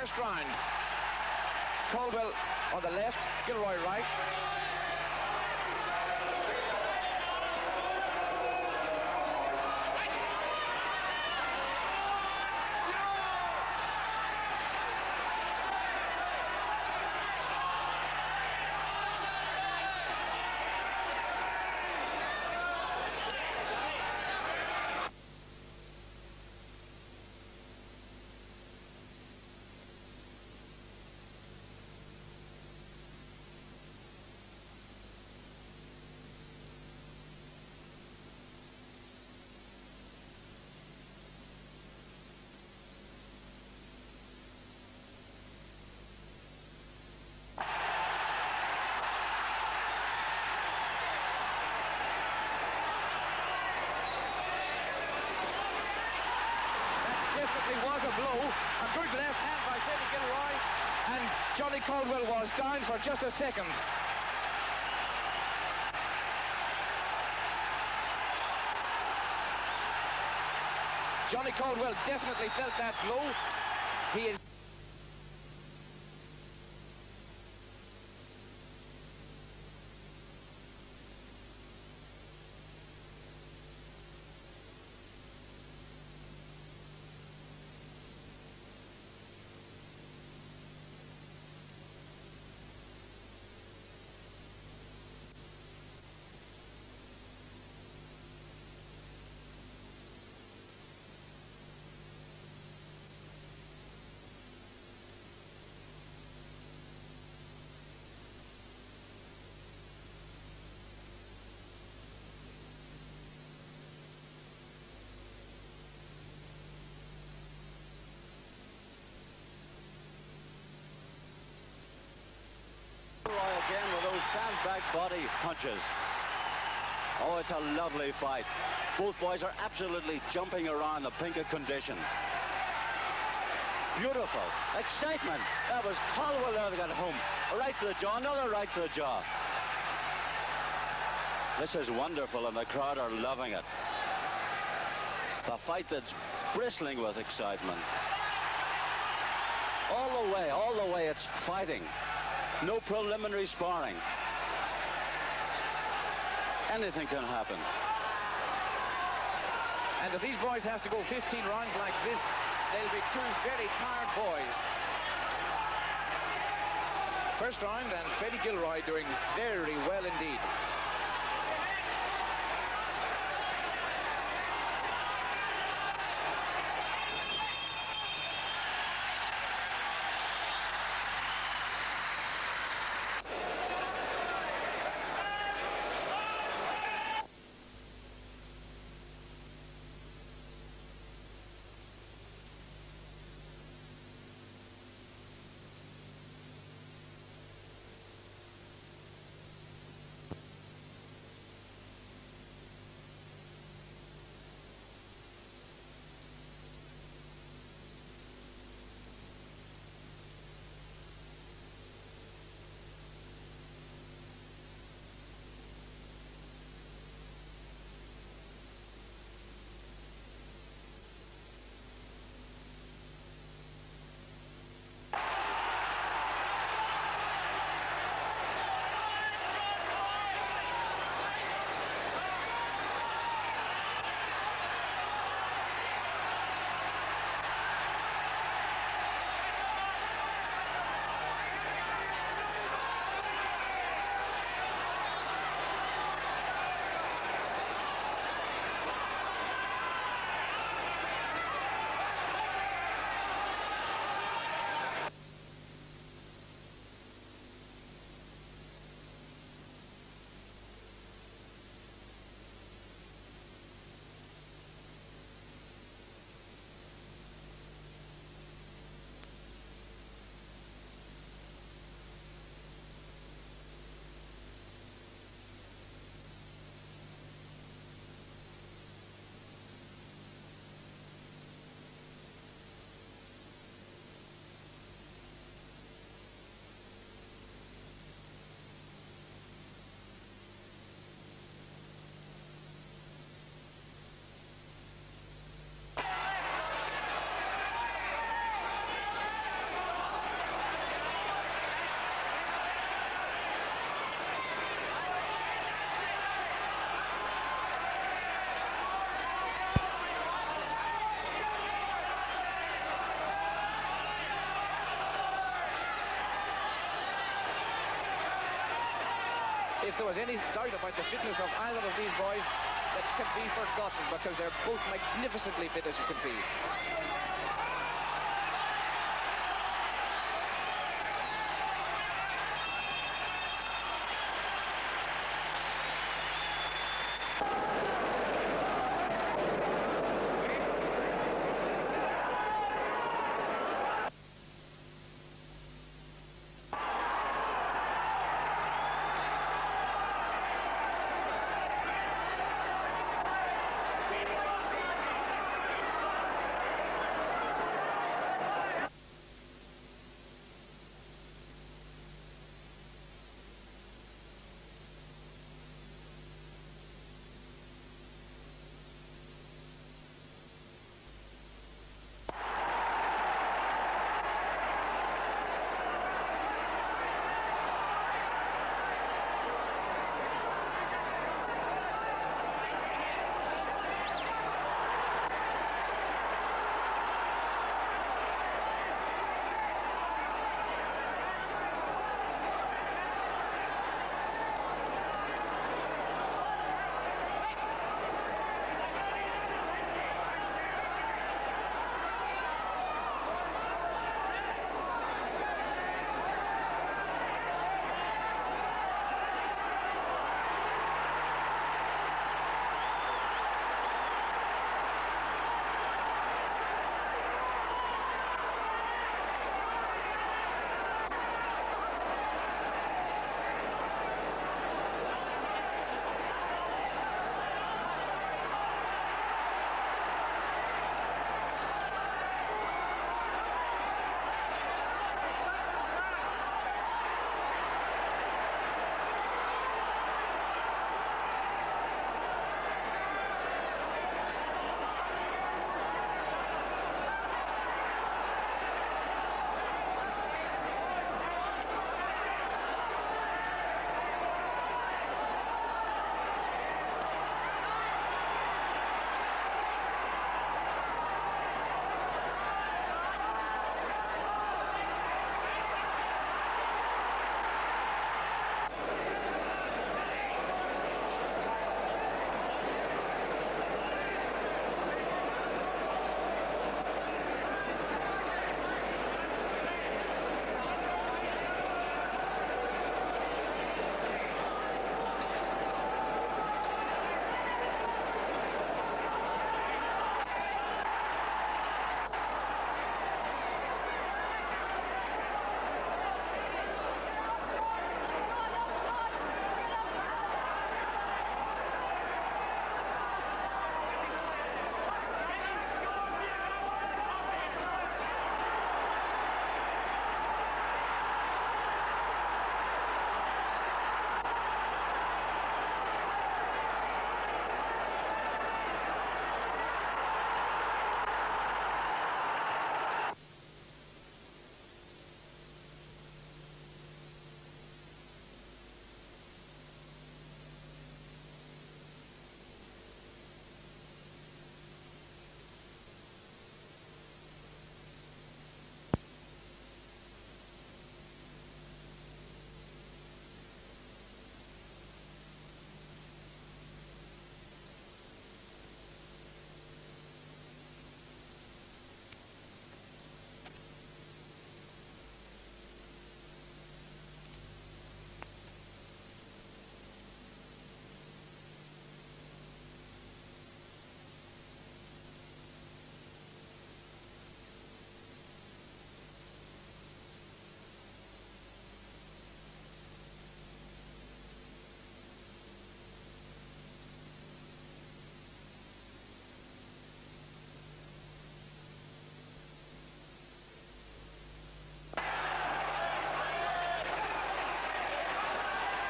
first round. Caldwell on the left, Gilroy right. Was a blow, a good left hand by Freddie Gilroy, and Johnny Caldwell was down for just a second. Johnny Caldwell definitely felt that blow. He is again with those sandbag body punches. Oh, it's a lovely fight. Both boys are absolutely jumping around the pink of condition. Beautiful. Excitement. That was Caldwell there that got home. A right to the jaw, another right to the jaw. This is wonderful and the crowd are loving it. The fight that's bristling with excitement. All the way it's fighting. No preliminary sparring. Anything can happen. And if these boys have to go 15 rounds like this, they'll be two very tired boys. First round, and Freddie Gilroy doing very well indeed. if there was any doubt about the fitness of either of these boys, that can be forgotten, because they're both magnificently fit, as you can see.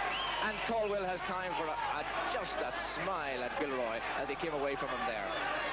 Caldwell has time for just a smile at Gilroy as he came away from him there.